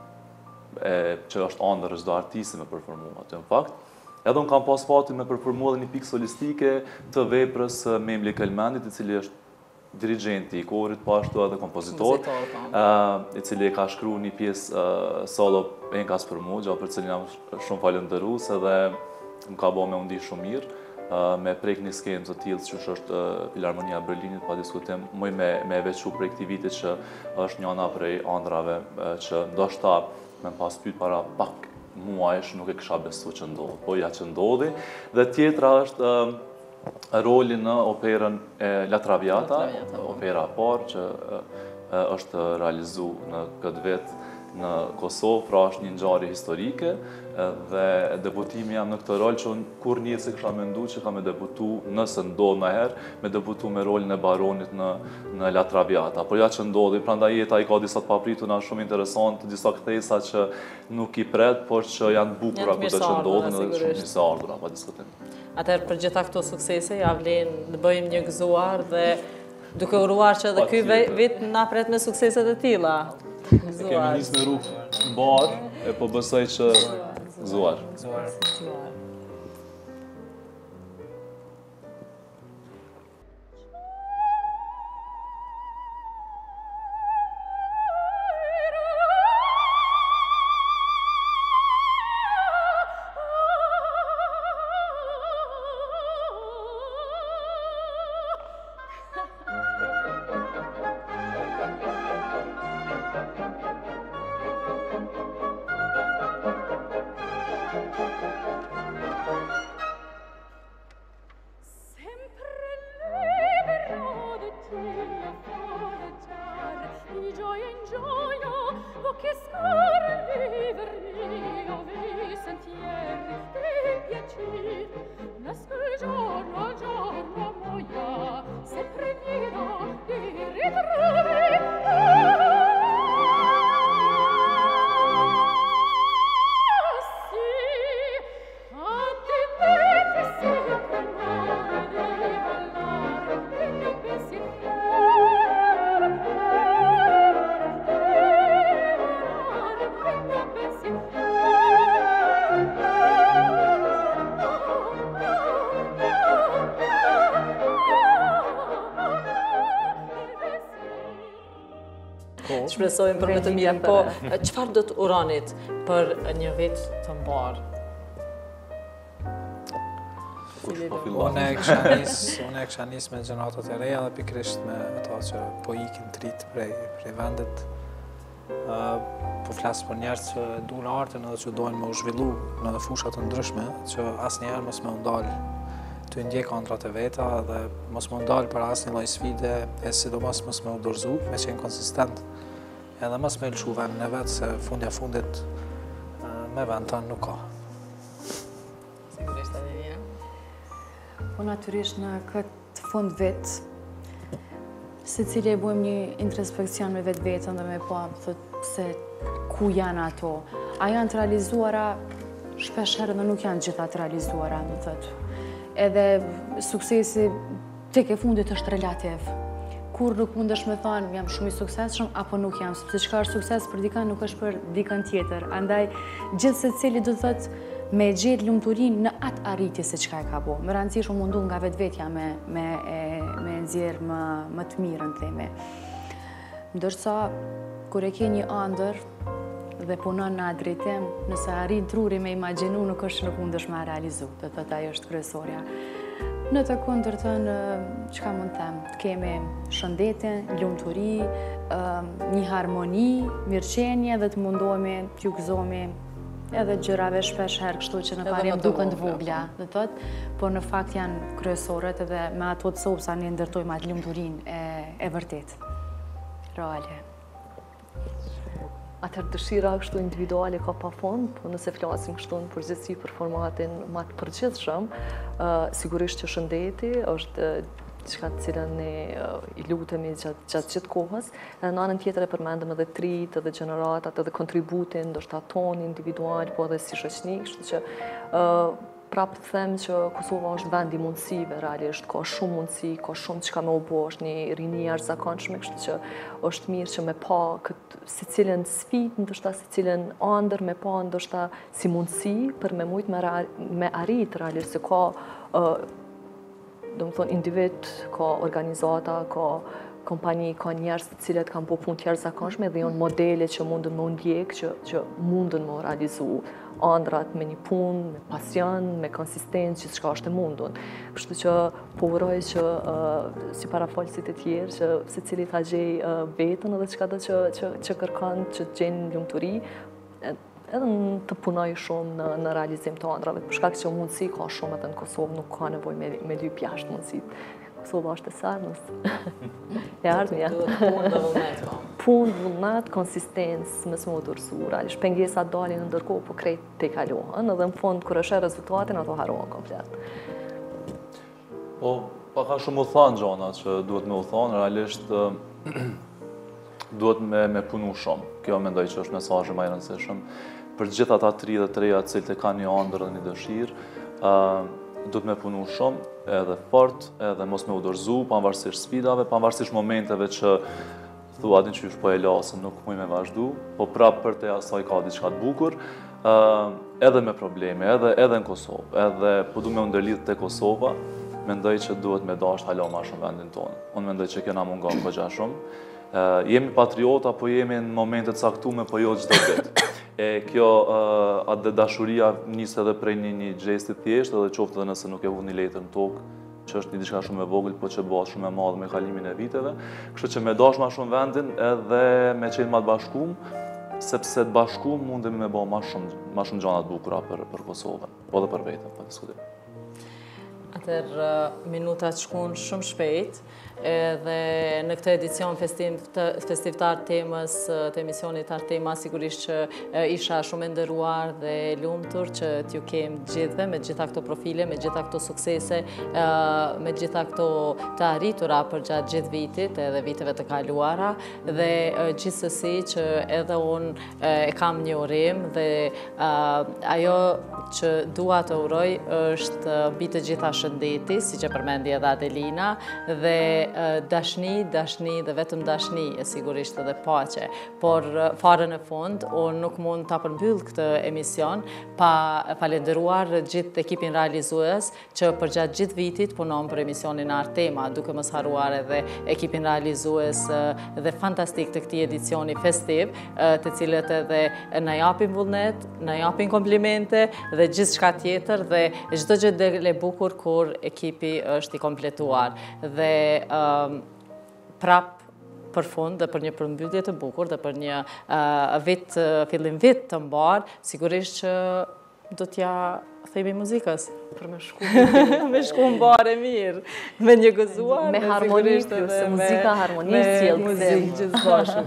e që është ëndër çdo artisti me performu atë në fakt. Edhe unë kam pas fatin me performu edhe një pikë solistike të veprës me Emli Kelmendit, i cili është dirigenti i korit, po ashtu edhe kompozitor, uh, i cili ka shkruar një pjesë uh, solo enkas për mua, gjatë për cilin jam shumë falënderues edhe më ka bërë me undi shumë mirë. me prek një skemë të tillë që është Filharmonia e Berlinit, pa diskutim, më me me veçu për këtë vitit që është njëna prej ëndrave që ndoshta me pas pyet para pak muajsh nuk e kisha besu që ndodh, po ja që ndodhi. Dhe tjetra është roli në operën e La Traviata, opera e parë që është realizu në këtë vetë në Kosovë, pra është një ngjarje historike dhe debutimi jam në këtë rol që unë kur një se kësha mendu që ka me debutu, nëse ndodhë në herë, me debutu me rolin e baronit në, në La Traviata. Por ja që ndodhi, prandaj jeta i ka disa të papritu na shumë interesant, disa kthesa që nuk i pret, por që janë bukura këtë që ndodhin dhe shumë njëse ardhura, pa diskutim. Atëherë për gjitha këto suksese, ja vlen të bëjmë një gëzuar dhe duke uruar që edhe ky vit na pret me sukseset e tilla. Kemi nisë me rrugë në barë, e po besoj që gëzuar. Shpresojmë për më të mirë, po çfarë do të uronit për një vit të mbar? Unë e kisha nis me gjenatat e reja dhe pikrisht me ato që po ikin trit prej vendit. Po flasë për njerës që duan artën edhe që dojnë me u zhvillu në fushat të ndryshme, që asnjëherë mos me u ndalë të ndjek ëndrat e veta dhe mos me u ndalë për asnjë lloj sfide, e sidomos mos me u dorëzu, me qenë konsistent. Edhe mos me lëshu vendin e vetë, se fundja fundit me vend tanë nuk ka. Sigurisht edhe një. Po natyrisht në këtë fund vit, se cili e bujmë një introspekcion me vetë vetën dhe me pa, thot se ku janë ato. A janë të realizuara, shpesh herë dhe nuk janë gjitha të realizuara, do thot. Edhe suksesi tek e fundit është relativ. Kur nuk mundesh me thonë jam shumë i suksesshëm apo nuk jam, sepse çka është sukses për dikën nuk është për dikën tjetër. Andaj gjithë secili do thotë me gjetë lumturinë në atë arritje se çka e ka bëu. Me rëndësi shumë mundu nga vetvetja me me me nxjerr më më të mirën themi. Ndërsa kur e ke një ëndër dhe punon në atë drejtim, nëse arrin truri me imagjinu nuk është nuk mundesh me realizu. Do thotë ajo është kryesorja. Në të kundërtën, çka mund të them, kemi shëndetin, lumturi, një harmoni, mirëqenie dhe të mundohemi t'ju gëzohemi edhe gjërave shpesh herë kështu që në parim duken të vogla, do thotë, por në fakt janë kryesorët edhe me ato të sobsa ne ndërtojmë atë lumturinë e vërtet. Reale. Atëherë dëshira kështu individuale ka pa fond, po nëse flasim kështu në përgjithësi për formatin më të përgjithshëm, sigurisht që shëndeti është diçka të cilën ne i lutemi gjatë gjatë gjithë kohës, edhe në anën tjetër e përmendëm edhe trit, edhe gjeneratat, edhe kontributin, ndoshta ton individual, po edhe si shoqëni, kështu që prapë të them që Kosova është vend i mundësive, realisht ka shumë mundësi, ka shumë çka me u bë, është një rini jashtëzakonshme, kështu që është mirë që me pa këtë secilën sfidë, ndoshta secilën ëndër, me pa ndoshta si mundësi për me mujt me, me arrit realisht se ka uh, do më thonë, individ, ka organizata, ka kompani, ka njerëz të cilët kanë po punë të jashtëzakonshme dhe janë modele që mundën më ndjek, që, që mundën më realizu ëndrat me një punë, me pasion, me konsistencë, që çka është e mundun. Kështu që po uroj që uh, si parafalësit e tjerë, që secili ta gjej uh, vetën edhe çka do që, që, që kërkon, që të gjejnë lumturi, edhe të punoj shumë në, në realizim të ëndrave, për shkak që mundësi ka shumë edhe në Kosovë, nuk ka nevojë me, me lyp jashtë mundësit. Kosova është e sarmës. E ardhmja. Punë dhe vullnet, po. Punë, vullnet, konsistencë, më së më dërsu. Realisht, pengesat dalin në ndërkohë, po krejt te kalohën, edhe në fund, kër është e rezultatin, ato harohen komplet. Po, pa ka shumë u thanë gjona që duhet me u thanë, realisht duhet me, me punu shumë. Kjo mendoj që është mesazhi më i rëndësishëm. Për gjithë ata tridhjetë të reja të cilët e kanë një ëndër dhe një dëshirë, uh, duhet me punu shumë, edhe fort, edhe mos me u dorëzu, pavarësisht sfidave, pavarësisht momenteve që thua atin që po e lasëm, nuk muj me vazhdu, po prapë për te asaj ka diçka të bukur, uh, edhe me probleme, edhe, edhe në Kosovë, edhe po du me ndërlidh te Kosova, mendoj që duhet me dasht hala ma shumë vendin tonë. Unë mendoj që kjo na mungon këgja shumë. Uh, jemi patriota, po jemi në momentet caktume, po jo çdo ditë. E kjo uh, atë dashuria nis edhe prej një, një gjesti thjesht, edhe qoftë edhe nëse nuk e vuni letër në tokë, që është një diçka shumë e vogël, po që bëhet shumë e madhe me kalimin e viteve. Kështu që me dash ma shumë vendin edhe me qenë ma të bashkuar, sepse të bashkuar mundemi me bëj ma shumë ma shumë gjëra të bukura për për Kosovën, po edhe për veten, pa diskutim. Atëherë minutat shkon shumë shpejt, edhe në këtë edicion festivtar temës të emisionit Artema, sigurisht që isha shumë e nderuar dhe lumtur që t'ju kem gjithve me gjitha këto profile, me gjitha këto suksese, me gjitha këto të arritura për gjatë gjithë vitit edhe viteve të kaluara, dhe gjithsesi që edhe unë e kam një urim dhe ajo që dua të uroj është mbi të gjitha shëndeti, si që përmendi edhe Adelina, dhe dashni, dashni dhe vetëm dashni e sigurisht edhe paqe. Por farën e fund, unë nuk mund të përmbyll këtë emision pa falenderuar gjithë ekipin realizues që për gjatë gjithë vitit punon për emisionin Artema, duke mos harruar edhe ekipin realizues dhe fantastik të këtij edicioni festiv, të cilët edhe na japin vullnet, na japin komplimente dhe gjithë shka tjetër, dhe çdo gjë del e bukur kur ekipi është i kompletuar. Dhe um, prap për fund dhe për një përmbyllje të bukur dhe për një uh, vit, uh, fillim vit të mbar, sigurisht që do t'ja themi muzikës. Për me shku. Me shku në bare mirë, me një gëzuar. Me harmoni, se muzika harmoni sjellë. Me muzikë gjithë bashkë.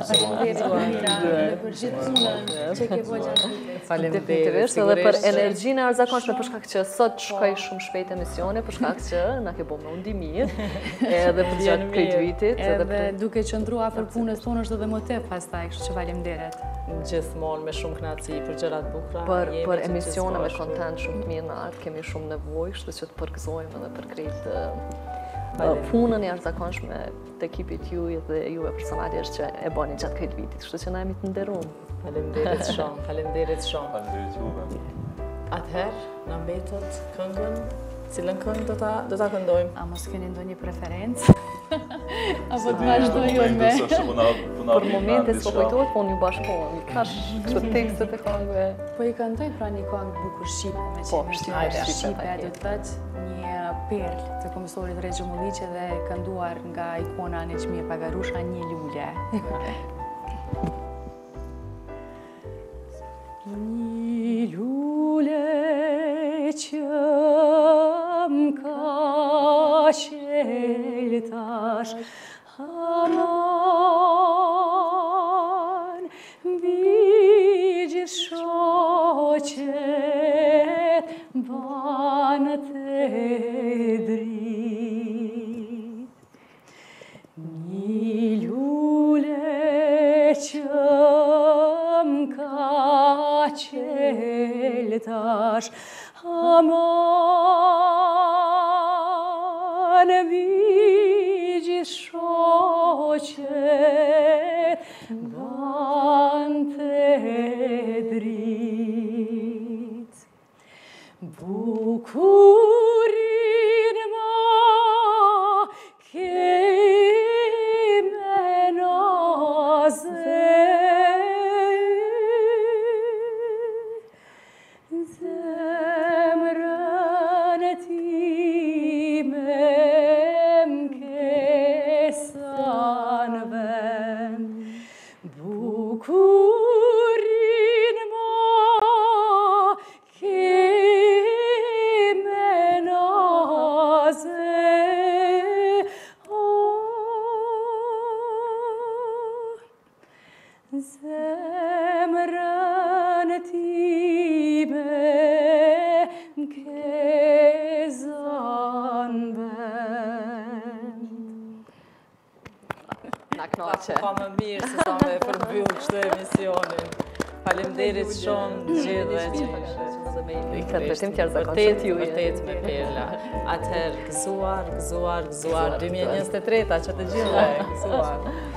Për gjithë punën që ke bëjë gjatë vitit. Definitivisht, edhe për energjinë e arzakonshme, për shkak që sot shkoj shumë shpejt emisione, për shkak që na ke bëu me undi mirë, edhe për gjatë këtij vitit. Edhe duke qëndruar afër punës tonë është edhe motiv pastaj, kështu që faleminderit. Gjithmonë me shumë kënaqësi për gjërat bukura. Për për emisione me kontent shumë të mirë në art kemi shumë nevojë, kështu që të përgëzojmë edhe për krejt punën e jashtëzakonshme të ekipit juaj dhe juve personalisht që e bani gjatë këtij vitit, kështu që na jemi të nderuar. Faleminderit shumë, faleminderit shumë. Faleminderit juve. Atëherë, na mbetet këngën, cilën këngë do ta do ta këndojmë? A mos keni ndonjë preferencë? Apo të vazhdojmë me? Për momente s'po kujtohet, po unë bashkohem. Kash këto tekstet e këngëve. Po i këndoj pra një këngë bukur shqipe, me Po, qenë shqipe, shqipe, shqipe, do të thotë një perlë të kompozorit Rexho Mulliqi dhe kënduar nga ikona Neçmia Pagarusha, Një lule. Një lule që m'ka qelë tash, aman mbi gjithë shoqet banë të dritë. Një lule që m'ka qelë tash, aman mbi gjithë shoqet banë të dritë. Bukurin ma na knaqe. Pa më mirë se sa me përmbyll kështu emisionin. Faleminderit shumë të gjithëve që I këtë betim tjerë zakonshëm t'ju. Vërtet me Perla. Atëherë, gëzuar, gëzuar, gëzuar. dy mijë e njëzet e treta që të gjithë gëzuar.